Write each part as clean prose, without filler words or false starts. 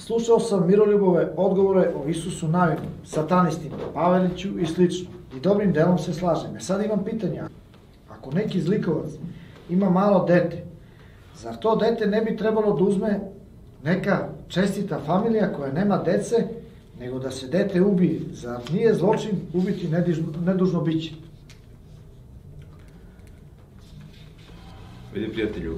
Slušao sam Miroljubove odgovore o Isusu Navinu, satanistima, Paveliću i slično. I dobrim delom se slažem. Sad imam pitanje. Ako neki zlikovac ima malo dete, zar to dete ne bi trebalo da uzme neka čestita familija koja nema dece, nego da se dete ubije? Zar nije zločin ubiti nedužno biće? Vidi, prijatelju,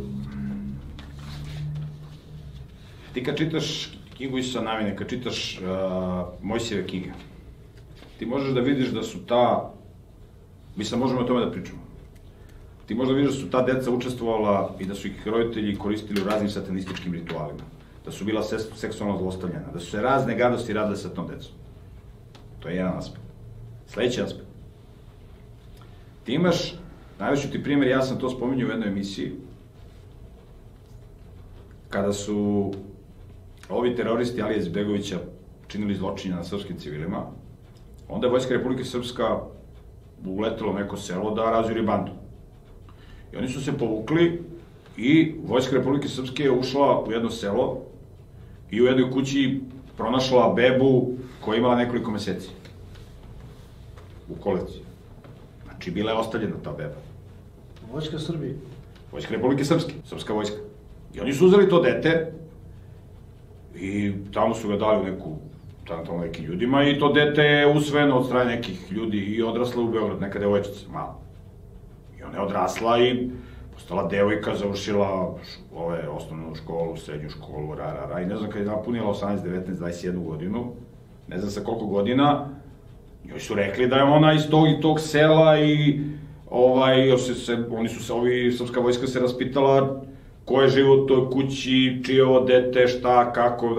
ti kad čitaš knjigu Isusa Navine, kad čitaš Mojsijeve knjige, ti možeš da vidiš da su mislim, možemo o tome da pričamo, ti možeš da vidiš da su ta deca učestvovala i da su ih roditelji koristili u raznim satanističkim ritualima, da su bila seksualno zlostavljena, da su se razne gadosti radile sa tom decom. To je jedan aspekt. Sledeći aspekt. Ti imaš, najveću ti primjer, ja sam to spominjao u jednoj emisiji, kada su ovi teroristi Alije Izetbegovića činili zločine na srpskim civilima, onda je Vojska Republike Srpska uletela u neko selo da razjuri bandu. I oni su se povukli i Vojska Republike Srpske je ušla u jedno selo i u jednoj kući pronašla bebu koja je imala nekoliko meseci u kolevci. Znači, bila je ostavljena ta beba. Vojska Srbije? Vojska Republike Srpske, srpska vojska. I oni su uzeli to dete i tamo su ga dali u tamo nekim ljudima i to dete je usvojeno od strane nekih ljudi i odrasla u Beograd, neka devojčica, malo. I ona je odrasla i postala devojka, završila osnovnu školu, srednju školu, i ne znam, kad je napunila 18, 19, 21 godinu, ne znam sa koliko godina, joj su rekli da je ona iz tog sela i srpska vojska se raspitala ko je živo u toj kući, čije ovo dete, šta, kako,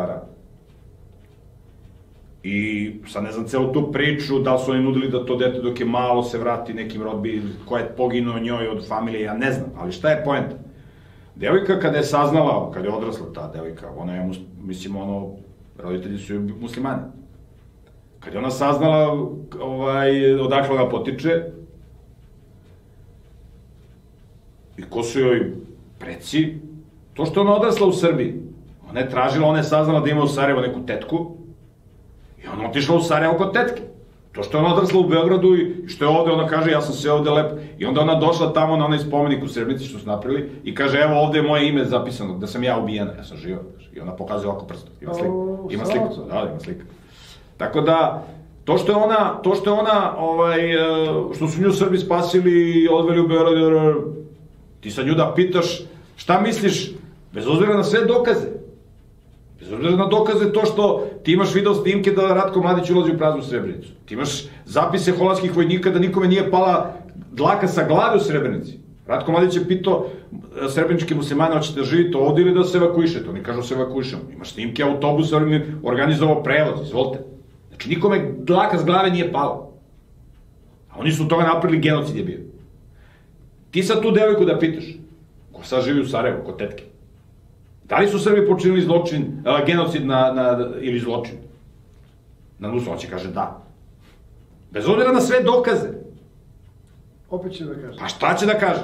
I sad ne znam celu tu priču, da li su oni nudili da to dete dok je malo se vrati nekim rodbi, ko je poginuo njoj od familije, ja ne znam, ali šta je poenta? Devojka kada je saznala, kada je odrasla ta devojka, ona je, mislim, roditelji su joj muslimani. Kad je ona saznala odakle ona potiče i ko su joj preci, to što je ona odrasla u Srbiji, ona je tražila, ona je saznala da ima u Sarajevo neku tetku i ona je otišla u Sarajevo kod tetke. To što je ona odrasla u Beogradu i što je ovde, ona kaže ja sam sve ovde lepo. I onda ona došla tamo na onaj spomenik u Srebrenici što su napravili i kaže evo ovde je moje ime zapisano, da sam ja ubijena, ja sam živa. I ona pokazuje ovako prstom, ima slika. Ima slika, da, ima slika. Tako da, to što je ona, što su nju Srbi spasili i odveli u Beograd, ti sad nju da pitaš šta misliš, bez obzira na sve dokaze, bez obzira na dokaze to što ti imaš video snimke da Ratko Mladić ulazi u praznu Srebrenicu, ti imaš zapise holandskih vojnika da nikome nije pala dlaka sa glave u Srebrenici. Ratko Mladić je pitao srebreničke muslimane, hoćete da živite ovde ili da se evakuišete? Oni kažu se evakuišemo. Imaš snimke autobusa, organizovao prevoz, izvolite. Znači, nikome dlaka s glave nije pala. A oni su od toga napravili genocid je bio. Ti sad tu devojku da pitaš, ko sad živi u Sarajevu, kod tetke, da li su Srbi počinili genocid ili zločin? Na Nusu, on će kaže da. Bez obzira na sve dokaze. Opet će da kaže. Pa šta će da kaže?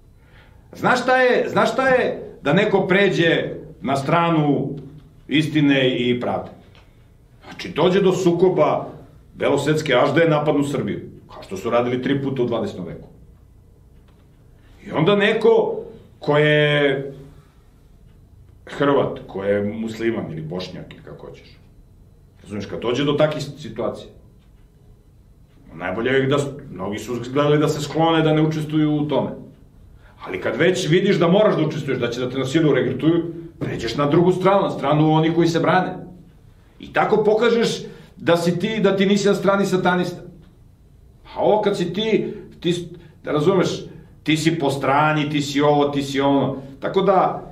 Znaš šta je da neko pređe na stranu istine i pravde? Znači, dođe do sukoba belosvetske ažde napadnu Srbiju, kao što su radili 3 puta u 20. veku. I onda neko ko je Hrvat, ko je musliman ili Bošnjak ili kako hoćeš, razumiješ, kad dođe do takih situacija, najbolje je da, mnogi su gledali da se sklone, da ne učestvuju u tome. Ali kad već vidiš da moraš da učestvuješ, da će da te na silu regrutuju, pređeš na drugu stranu, na stranu onih koji se brane. I tako pokažeš da ti nisi na strani satanista. A ovo kad si ti, da razumeš, ti si po strani, ti si ovo, ti si ono. Tako da,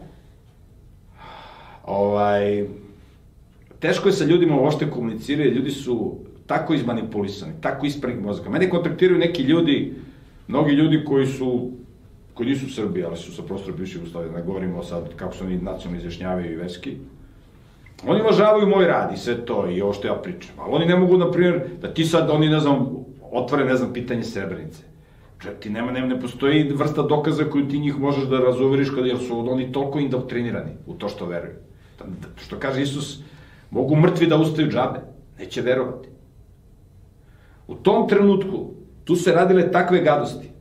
teško je sa ljudima uopšte komunicirati, ljudi su tako izmanipulisani, tako ispranih mozaka. Mene kontaktiraju neki ljudi, mnogi ljudi koji nisu Srbi, ali su sa prostora bivše Jugoslavije, ne govorimo sad kako se oni nacionalno izjašnjavaju i verski. Oni uvažavaju moj rad i sve to i ovo što ja pričam, ali oni ne mogu, na primjer, da ti sad, oni, ne znam, otvore, ne znam, pitanje Srebrenice. Ti ne postoji vrsta dokaza koju ti njih možeš da razuveriš, jer su oni toliko indoktrinirani u to što veruju. Što kaže Isus, mogu mrtvi da ustaju džabe, neće verovati. U tom trenutku, tu se radile takve gadosti.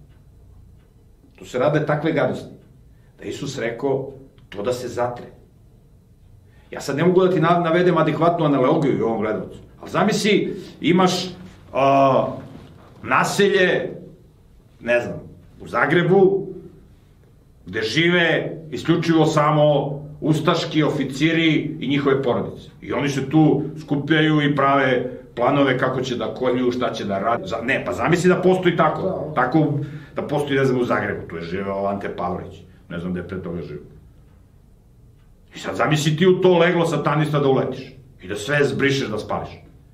Da Isus rekao, to da se zatre. Ja sad ne mogu da ti navedem adekvatnu analogiju u ovom gledalcu, ali zamisli, imaš naselje, ne znam, u Zagrebu, gde žive isključivo samo ustaški oficiri i njihove porodice. I oni se tu skupljaju i prave planove kako će da kolju, šta će da radi. Ne, pa zamisli da postoji tako. Tako da postoji, ne znam, u Zagrebu. Tu je živeo Ante Pavlović. Ne znam gde je pre toga živeo. I sad zamisli ti u to leglo satanista da uletiš. I da sve zbrišeš, da spališ.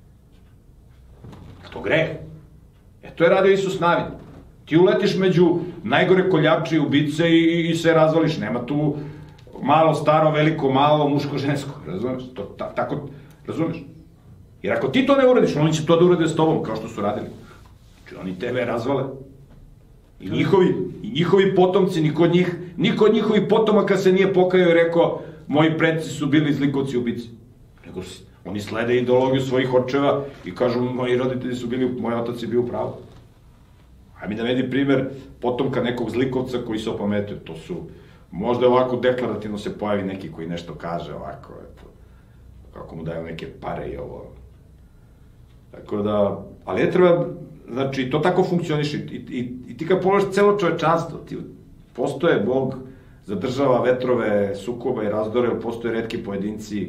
To greh. To je radio Isus Navin. Ti uletiš među najgore koljače i ubice i sve razvališ. Nema tu malo, staro, veliko, malo, muško, žensko. Razumeš? Tako, razumeš? Jer ako ti to ne uradiš, oni će to da urade s tobom, kao što su radili. Znači, oni tebe razvale. I njihovi potomci, niko od njihovih potomaka se nije pokajao i rekao, moji predci su bili zlikovci i ubici. Nego oni slede ideologiju svojih očeva i kažu, moji roditelji su bili, moj otac je bio u pravu. Hajde mi da vedi primer potomka nekog zlikovca koji se opametuje. To su, možda ovako deklarativno se pojavi neki koji nešto kaže ovako, eto, kako mu daju neke pare i ovo. Tako da, ali ne treba, znači, to tako funkcioniše. I ti kad pogledaš celo čovečanstvo, postoje Bog, zadržava vetrove, sukoba i razdore, ali postoje retki pojedinci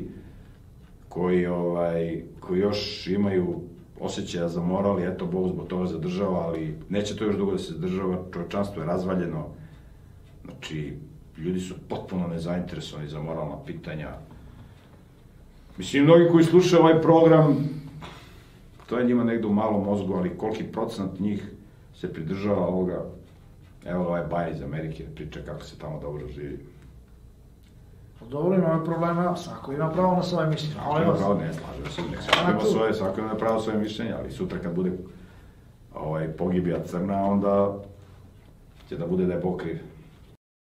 koji još imaju osjećaja za moral i eto, Bog zbog toga zadržava, ali neće to još dugo da se zadržava, čovečanstvo je razvaljeno, znači, ljudi su potpuno nezainteresovani za moralna pitanja. Mislim, mnogi koji slušaju ovaj program, to je njima negde u malom mozgu, ali koliki procenat njih se pridržava ovoga, evo ovaj Baja iz Amerike priča kako se tamo dobro živi. Dobro, imamo problema, svako ima pravo na svoje mišljenje. Ne, slažem se, svako ima pravo na svoje mišljenje, ali sutra kad bude pogibija crna, onda će da bude da je Bog kriv.